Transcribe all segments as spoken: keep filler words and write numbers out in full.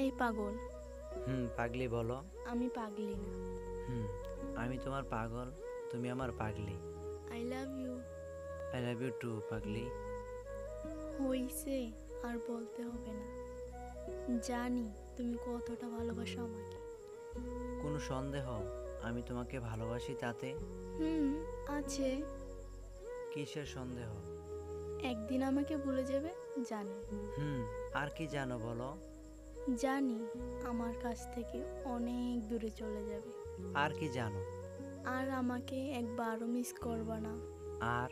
এই পাগল, হুম পাগলি বলো। আমি পাগলি না। হুম আমি তোমার পাগল, তুমি আমার পাগলি। I love you. I love you too পাগলি। হইছে, আর বলতে হবে না। জানি তুমি কতটা ভালোবাসো আমাকে। কোনো সন্দেহ আমি তোমাকে ভালোবাসি তাতে? হুম, আছে। কিসের সন্দেহ? একদিন আমাকে ভুলে যাবে, জানি। হুম আর কি জানো বলো? জানি আমার কাছ থেকে অনেক দূরে চলে যাবে। আর কি জানো? আর আমাকে একবারও মিস করবা না। আর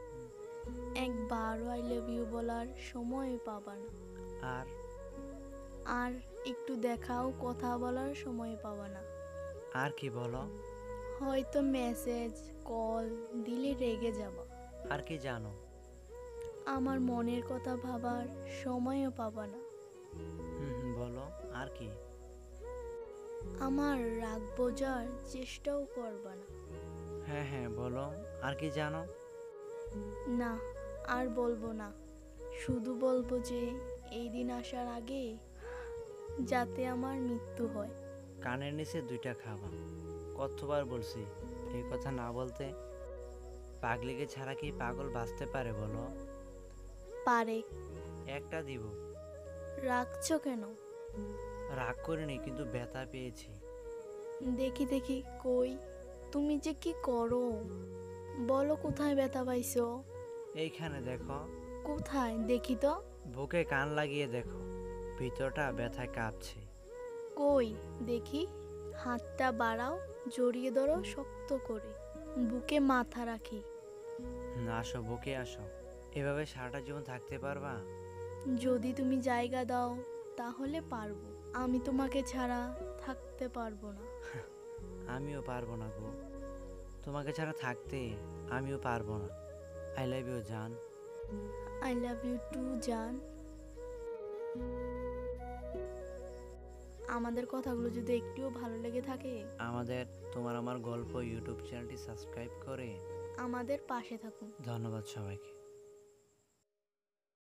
একবারও আই লাভ ইউ বলার সময় পাবা না। আর আর একটু দেখাও কথা বলার সময় পাবা না। আর কি বলো? হয়তো মেসেজ কল দিলে রেগে যাবা। আর কি জানো? আমার মনের কথা ভাবার সময়ও পাবা না। হুম হুম বলো আর কি? আমার রাগ বোঝার চেষ্টাও করবা না। হ্যাঁ হ্যাঁ বলো আর কি জানো? না, আর বলবো না। শুধু বলবো যে এই দিন আসার আগে যাতে আমার মৃত্যু হয়। কানের নিচে দুইটা খাবা, কতবার বলছি এই কথা না বলতে? পাগলিকে ছাড়া কি পাগল বাঁচতে পারে বলো? পারে। একটা দিব। রাখছো কেন? রাগ করিনি কিন্তু ব্যথা পেয়েছি। দেখি দেখি কই, তুমি যে কি করো, বলো কোথায় ব্যথা পাইছো? এইখানে দেখো। কোথায় দেখি তো। বুকে কান লাগিয়ে দেখো, ভিতরটা ব্যথায় কাঁপছে। কই দেখি, হাতটা বাড়াও, জড়িয়ে ধরো শক্ত করে, বুকে মাথা রাখি। হুম, আসো বুকে আসো। এভাবে সারাটা জীবন থাকতে পারবা? যদি তুমি জায়গা দাও তাহলে পারবো। আমি তোমাকে ছাড়া থাকতে পারবো না। আমিও পারবো না গো, তোমাকে ছাড়া থাকতে আমিও পারবো না। আই লাভ ইউ জান। আই লাভ ইউ টু জান। আমাদের কথাগুলো যদি একটুও ভালো লেগে থাকে, আমাদের তোমার আমার গল্প ইউটিউব চ্যানেলটি সাবস্ক্রাইব করে আমাদের পাশে থাকুন। ধন্যবাদ সবাইকে।